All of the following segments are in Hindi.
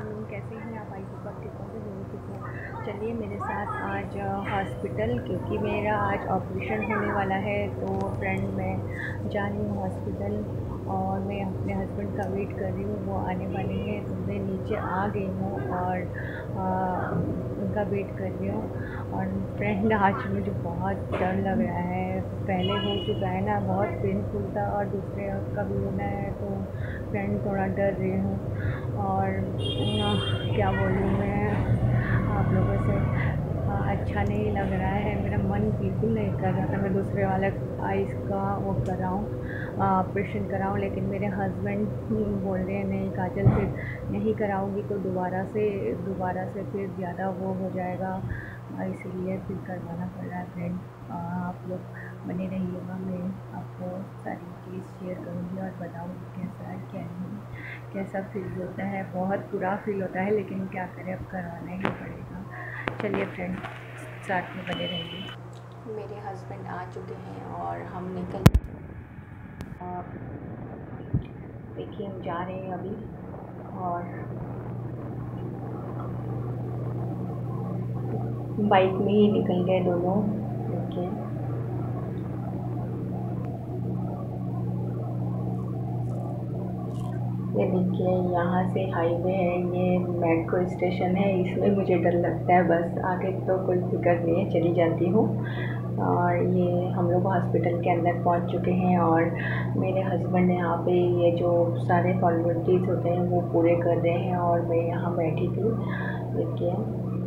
आफ्टरनून, कैसे हैं आप? आई होप आप ठीक होंगे, मैं भी ठीक हूँ। चलिए मेरे साथ आज हॉस्पिटल, क्योंकि मेरा आज ऑपरेशन होने वाला है। तो फ्रेंड मैं जा रही हूँ हॉस्पिटल और मैं अपने हस्बैंड का वेट कर रही हूँ, वो आने वाले हैं। तो मैं नीचे आ गई हूँ और उनका वेट कर रही हूँ। और फ्रेंड आज मुझे बहुत डर लग रहा है, पहले हो चुका है ना, बहुत पेनफुल था और दूसरे का भी होना है। तो फ्रेंड थोड़ा डर रही हूँ और क्या बोलूँ मैं आप लोगों से। अच्छा नहीं लग रहा है, मेरा मन बिल्कुल नहीं कर रहा था मैं दूसरे वाले आइज़ का वो कराऊँ, ऑपरेशन कराऊँ। लेकिन मेरे हस्बैंड बोल रहे हैं नहीं काजल, फिर नहीं कराऊँगी तो दोबारा से फिर ज़्यादा वो हो जाएगा, इसलिए फिर करवाना पड़ रहा है। फ्रेंड आप लोग बने रहिएगा, मैं आपको सारी चीज़ शेयर करूँगी और बताऊँगी कैसा है क्या नहीं, कैसा फील होता है। बहुत बुरा फील होता है, लेकिन क्या करें, अब करवाना ही पड़ेगा। चलिए फ्रेंड, साथ में बने रहिए। मेरे हस्बैंड आ चुके हैं और हम निकल, देखिए हम जा रहे हैं अभी। और बाइक में ही निकल गए दोनों। देखिए ये देखिए, यहाँ से हाईवे है, ये मेट्रो स्टेशन है। इसमें मुझे डर लगता है, बस आगे तो कोई फिक्र नहीं है, चली जाती हूँ। और ये हम लोग हॉस्पिटल के अंदर पहुँच चुके हैं और मेरे हस्बैंड यहाँ पे ये जो सारे फॉर्मेलिटीज़ होते हैं वो पूरे कर रहे हैं और मैं यहाँ बैठी थी। देखिए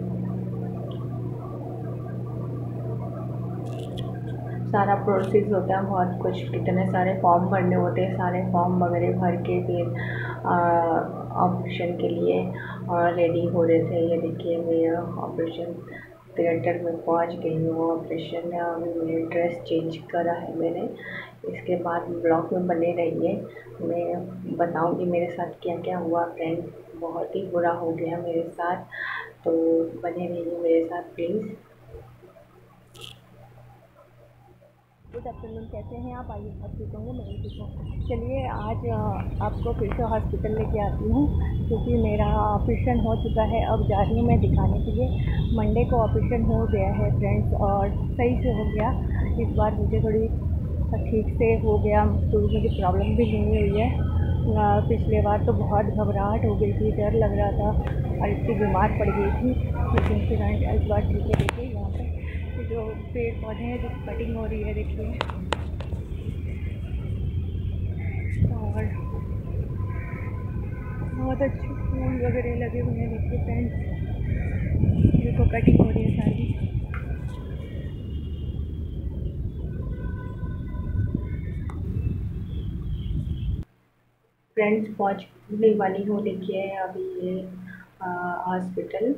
सारा प्रोसेस होता है, बहुत कुछ, कितने सारे फॉर्म भरने होते हैं, सारे फॉर्म वगैरह भर के फिर ऑपरेशन के लिए रेडी हो रहे थे। ये देखिए मैं ऑपरेशन थिएटर में पहुंच गई हूँ। ऑपरेशन में अभी मैंने ड्रेस चेंज करा है मैंने। इसके बाद ब्लॉग में बने रहिए, मैं बताऊंगी मेरे साथ क्या क्या हुआ। फ्रेंड बहुत ही बुरा हो गया मेरे साथ, तो बने रहिए मेरे साथ प्लीज़। गुड आफ्टरनून, कैसे हैं आप? आइए आप ठीक होंगे, मैं भी ठीक हूँ। चलिए आज आपको फिर से हॉस्पिटल लेके आती हूँ, क्योंकि मेरा ऑपरेशन हो चुका है। अब जा रही हूँ मैं दिखाने के लिए। मंडे को ऑपरेशन हो गया है फ्रेंड्स, और सही से हो गया। इस बार मुझे थोड़ी ठीक से हो गया, तो मुझे प्रॉब्लम भी नहीं हुई है। पिछले बार तो बहुत घबराहट हो गई थी, डर लग रहा था और इतनी बीमार पड़ गई थी। लेकिन फिर इस बार ठीक है। देखिए यहाँ पर जो पेड़ पौधे हैं, जो कटिंग हो रही है देखिए, और बहुत अच्छे फूल वगैरह लगे हुए हैं। देखिए फ्रेंड्स, देखो कटिंग हो रही है सारी। फ्रेंड्स पहुँचने वाली हूँ, देखिए अभी ये हॉस्पिटल।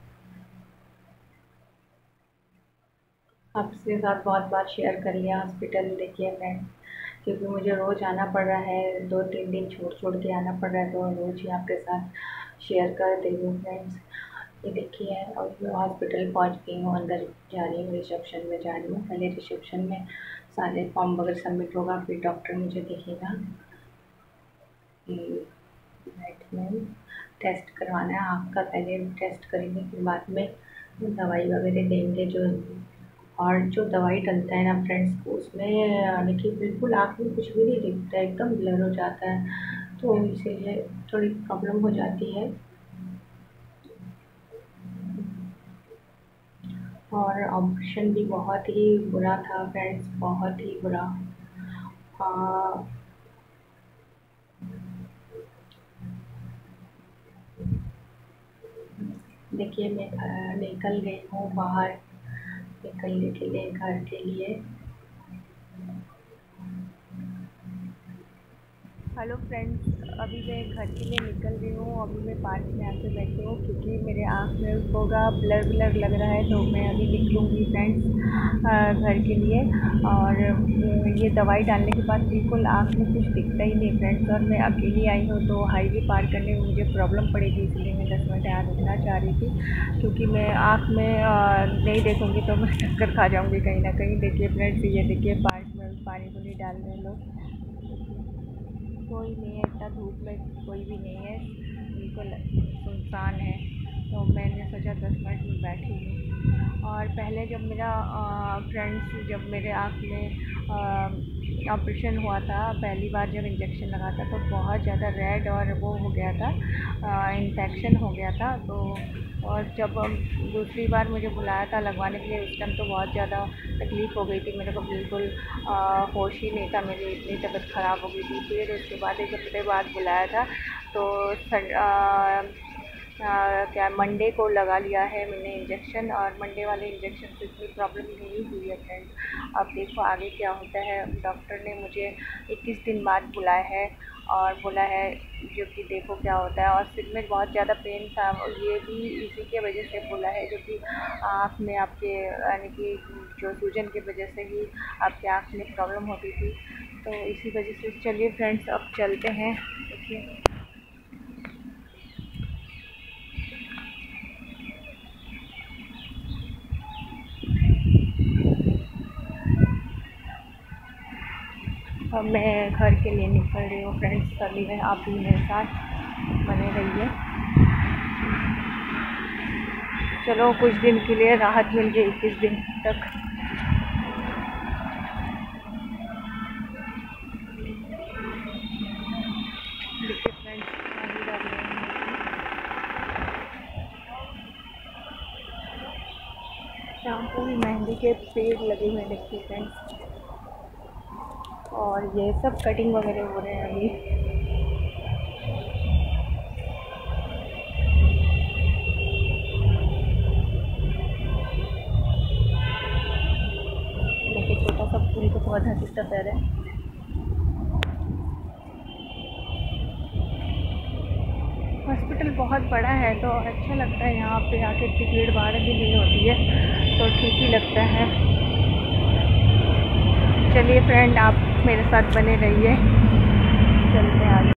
आपके साथ बहुत बार शेयर कर लिया हॉस्पिटल। देखिए फ्रेंड्स, क्योंकि मुझे रोज़ आना पड़ रहा है, 2-3 दिन छोड़ छोड़ के आना पड़ रहा है, तो रोज़ ही आपके साथ शेयर कर दे रही हूँ फ्रेंड्स। ये देखिए अब मैं हॉस्पिटल पहुँच गई हूँ, अंदर जा रही हूँ, रिसेप्शन में जा रही हूँ। पहले रिसेप्शन में सारे फॉर्म वगैरह सबमिट होगा, फिर डॉक्टर मुझे देखेगा कि में टेस्ट करवाना है आँख का। पहले टेस्ट करेंगे, फिर बाद में दवाई वगैरह देंगे। जो और जो दवाई डलता है ना फ्रेंड्स, उसमें देखिए बिल्कुल आँख में कुछ भी नहीं दिखता है, एकदम ब्लर हो जाता है, तो इसीलिए थोड़ी प्रॉब्लम हो जाती है। और ऑपरेशन भी बहुत ही बुरा था फ्रेंड्स, बहुत ही बुरा। आ, देखिए मैं निकल गई हूँ बाहर, निकलने के लिए घर के लिए। हेलो फ्रेंड्स, अभी मैं घर के लिए निकल रही हूँ। अभी मैं पार्क में आके बैठी हूँ, क्योंकि मेरे आँख में होगा ब्लर ब्लर लग रहा है, तो मैं अभी निकलूँगी फ्रेंड्स घर के लिए। और ये दवाई डालने के बाद बिल्कुल आँख में कुछ दिखता ही नहीं फ्रेंड्स। और मैं अकेली आई हूँ, तो हाईवे पार करने में मुझे प्रॉब्लम पड़ेगी, इसलिए मैं 10 मिनट यहाँ रुकना चाह रही थी, क्योंकि मैं आँख में नहीं देखूँगी तो मैं चक्कर खा जाऊँगी कहीं ना कहीं। देखिए फ्रेंड्स, ये देखिए पार्क में पानी पूनी डाल रहे हैं लोग, कोई नहीं है, इतना धूप में कोई भी नहीं है। बिल्कुल सुनसान है, तो मैंने सोचा 10 मिनट में बैठी हूँ। और पहले जब मेरा फ्रेंड्स जब मेरे आँख में ऑपरेशन हुआ था, पहली बार जब इंजेक्शन लगा था तो बहुत ज़्यादा रेड और वो हो गया था, इन्फेक्शन हो गया था। तो और जब दूसरी बार मुझे बुलाया था लगवाने के लिए, उस टाइम तो बहुत ज़्यादा तकलीफ़ हो गई थी, मेरे को बिल्कुल होश ही नहीं था, मेरी इतनी तबीयत ख़राब हो गई थी। फिर उसके बाद 1 हफ्ते बाद बुलाया था तो क्या मंडे को लगा लिया है मैंने इंजेक्शन, और मंडे वाले इंजेक्शन से इतनी प्रॉब्लम नहीं हुई है फ्रेंड्स। अब देखो आगे क्या होता है। डॉक्टर ने मुझे 21 दिन बाद बुलाया है और बोला है जो कि देखो क्या होता है। और सिर में बहुत ज़्यादा पेन था, ये भी इसी के वजह से बोला है, जो कि आँख में आपके यानी कि जो सूजन की वजह से ही आपके आँख में प्रॉब्लम होती थी, तो इसी वजह से। चलिए फ्रेंड्स अब चलते हैं। देखिए अब मैं घर के लिए निकल रही हूँ फ्रेंड्स, चलिए आप भी मेरे साथ बने रहिए। चलो कुछ दिन के लिए राहत मिल गई, 21 दिन तक। देखिए फ्रेंड्स यहाँ पर भी मेहंदी के पेड़ लगे हुए देखिए फ्रेंड्स, और ये सब कटिंग वगैरह हो रहे हैं अभी। देखिए छोटा सा फूल का पौधा कितना प्यारा है। हॉस्पिटल बहुत बड़ा है तो अच्छा लगता है, यहाँ पे आके इतनी भीड़ भाड़ भी नहीं होती है, तो ठीक ही लगता है। चलिए फ्रेंड आप मेरे साथ बने रहिए, चलते हैं आगे।